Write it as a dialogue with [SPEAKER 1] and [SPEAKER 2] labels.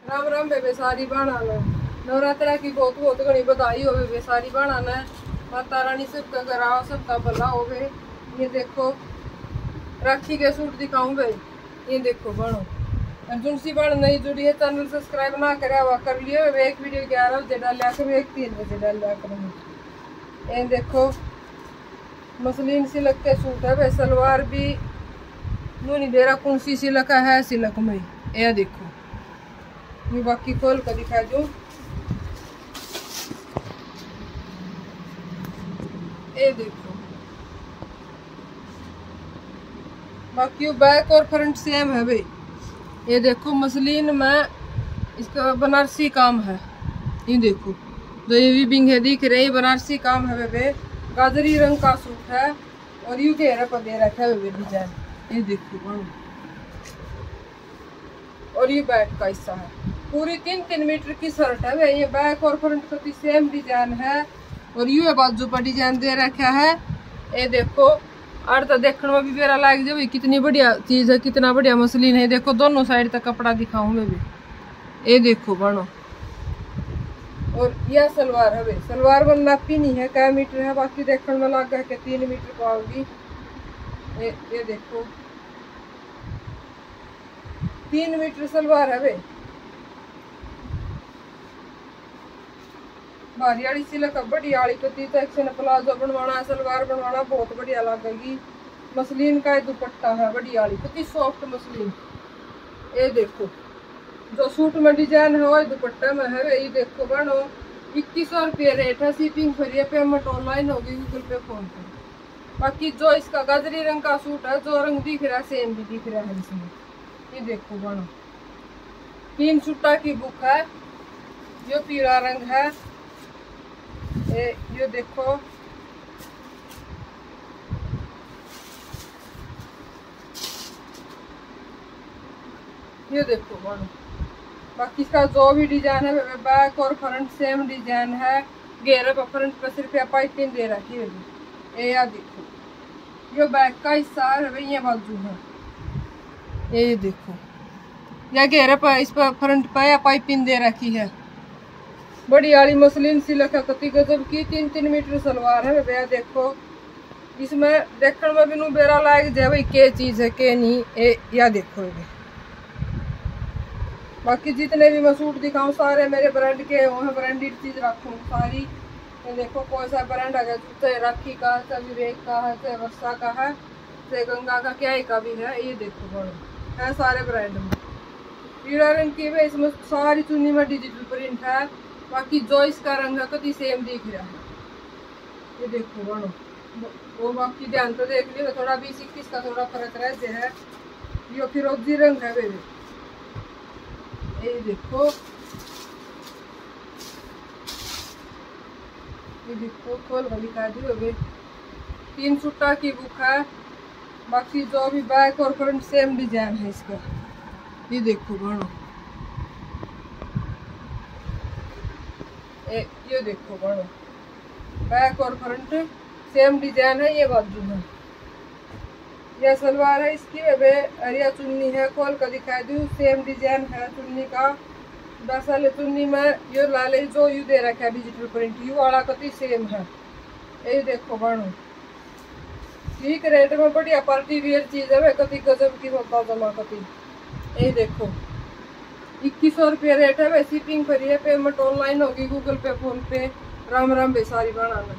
[SPEAKER 1] राम राम बेबे सारी बाणा ने नवरात्रा की बहुत बहुत घनी बधाई हो बेबे सारी बाणा ने। माता रानी सबका कराओ सबका भला होवे। ये देखो राखी के सूट दिखाऊं बे। ये देखो बनो जुनसी बन नहीं जुड़ी है चैनल सब्सक्राइब ना करे हुआ कर लियो। एक वीडियो 11 बजे डालिया करूँ, एक 3 बजे डालिया करूँ। ये देखो मसलिन सिलक के सूट है भाई। सलवार भी मुँह नहीं दे रहा कौन सी सिलक है सिलक में। ये देखो मैं बाकी खोल कर दिखा दूं। ये देखो बाकी बैक और फ्रंट सेम है भाई। ये देखो मसलिन में इसका बनारसी काम है। ये देखो जो ये वीविंग है दिख रही बनारसी काम है बेबे। गाजरी रंग का सूट है और यू घेरे पर दे रखा है बेबे डिजाइन। ये देखो और ये बैक का हिस्सा है। पूरी 3-3 मीटर की शर्ट है भाई। ये बैक और फ्रंट का सेम डिजाइन है और यू बाजू पर डिजाइन दे रखा है। ये देखो और तो देखने में भी मेरा लाग जाए कितनी बढ़िया चीज है, कितना बढ़िया मसलिन है। देखो दोनों साइड तक कपड़ा दिखाऊं मैं भी। ये देखो बनो और यह सलवार है भाई। सलवार में नापी नहीं है क्या मीटर है, बाकी देखने में लग गया कि 3 मीटर को आओगी। ये देखो 3 मीटर सलवार है भाई। भारी वाली सिलक बड़ी आड़ी कती तो प्लाजो बनवाना सलवार बनवाना बहुत बढ़िया लगेगी। मसलिन का दुपट्टा है बड़ी आड़ी कती सॉफ्ट मसलिन। ये देखो जो सूट में डिजाइन है वो दुपट्टा में है। ये देखो बनो 2100 रुपये रेट है। शिपिंग फ्री है, पेमेंट ऑनलाइन होगी गूगल पे फोन पे। बाकी जो इसका गाजरी रंग का सूट है जो रंग दिख रहा है सेम भी दिख रहा है इसमें। ये देखो बनो 3 सूटा की बुक है। ये पीला रंग है। ये देखो ये देखो बनो बाकी इसका जो भी डिजाइन है बैक और फ्रंट सेम डिजाइन है। घेरे पर फ्रंट पर सिर्फ पाइपिंग दे रखी है। ये यार देखो ये बैक का हिस्सा है भाई। ये बाजू है। ये देखो या घेरे पर इस पर फ्रंट पर या पाइपिंग दे रखी है। बड़ी आड़ी मसलिन सिलक है कति गजब की। 3-3 मीटर सलवार है भैया। देखो इसमें देखने में भी बेरा लायक जाए भाई के चीज है के नहीं। या देखो ये बाकी जितने भी मैं सूट दिखाऊं सारे मेरे ब्रांड के हैं, ब्रांडेड चीज रखूँ सारी। ये देखो कोई सा ब्रांड आ गया चाहे राखी का, चाहे विवेक का है, चाहे वर्षा का है, चाहे गंगा का क्या का भी है। ये देखो बड़ो है सारे ब्रांड में। पीला रंग की है इसमें सारी चुन्नी में डिजिटल प्रिंट है। बाकी जो इसका रंग है कति सेम दिख रहा है। ये देखो बनो वो बाकी ध्यान तो देख लियो थोड़ा 20-21 का थोड़ा फर्क रह है। ये फिरोजी रंग है बेबी। ये देखो खोल कर दिखा दी अभी। 3 सूटा की बुक है। बाकी जो भी बैक और फ्रंट सेम डिजाइन है इसका। ये देखो बनो ये देखो बनो बैक और फ्रंट सेम डिजाइन है। ये बाजू है। यह सलवार है इसकी वे अरिया चुन्नी है। खोल कर दिखा दूँ सेम डिजाइन है चुन्नी का। दरअसल चुन्नी में ये लाल जो यू दे रखा है डिजिटल प्रिंट यू वाला कति सेम है। ये देखो बनो ठीक रेट में बढ़िया पार्टी वियर चीज है वे कति गजब की होता जमा कति। ये देखो 2100 रुपये रेट है वे। शिपिंग फ्री है, पेमेंट ऑनलाइन होगी Google Pay PhonePe. Ram Ram बेसारी बनाना।